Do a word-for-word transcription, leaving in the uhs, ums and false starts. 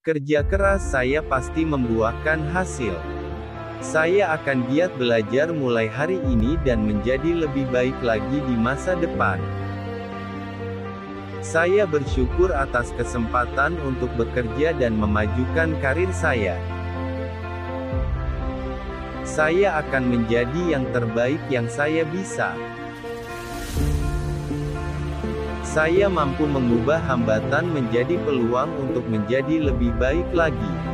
Kerja keras saya pasti membuahkan hasil. Saya akan giat belajar mulai hari ini dan menjadi lebih baik lagi di masa depan. Saya bersyukur atas kesempatan untuk bekerja dan memajukan karir saya. Saya akan menjadi yang terbaik yang saya bisa. Saya mampu mengubah hambatan menjadi peluang untuk menjadi lebih baik lagi.